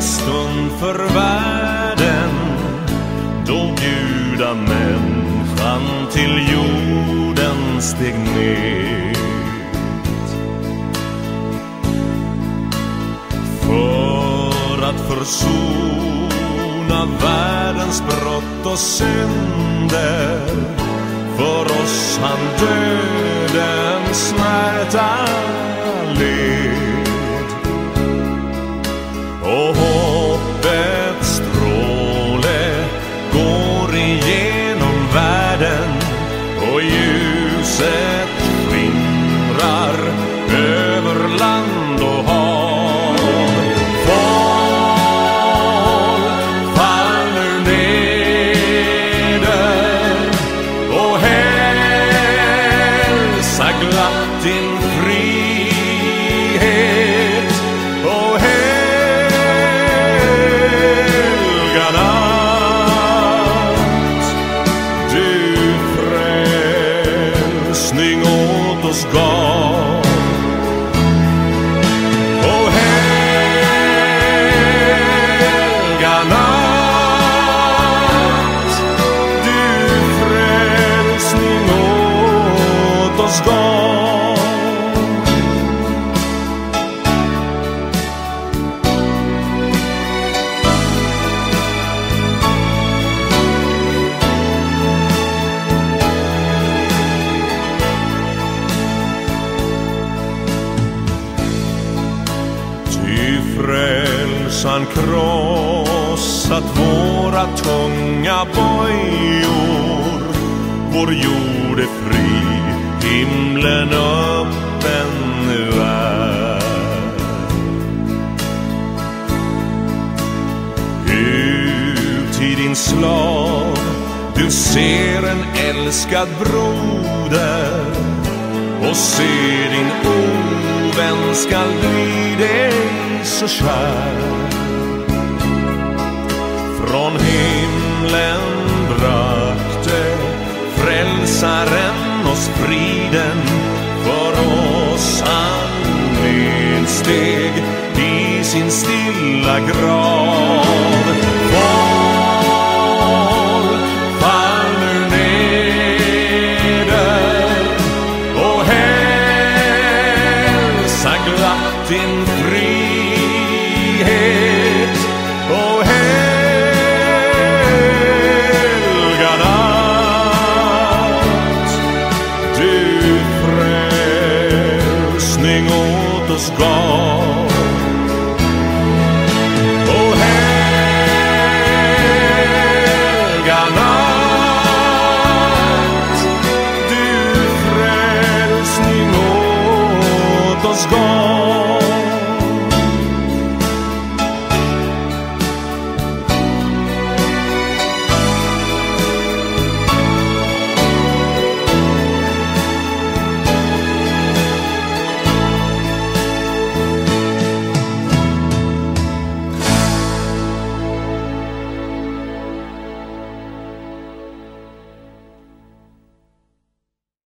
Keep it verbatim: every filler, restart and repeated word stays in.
stund för världen, då gudamänniskan till jorden steg ner för att försona världens brott och synder. För oss han dödens smärta led, och hoppets stråle går igenom världen, och ljuset skimrar över land och hav. Folk faller neder och hälsa glatt din frihet, och helga natt du frälsning åt oss gav. Och helga natt du frälsning åt oss gav. Frälsaren krossat våra tunga bojor, vår jord är fri, himlen öppen värld. Ut i din slav du ser en älskad broder, och ser din ovän skall bli dig så kär. Från himlen brakte frälsaren oss friden, för oss han nedsteg i sin stilla grav. Folk faller neder och hälsa glatt din frihet, och helga natt du frälsning åt oss gav.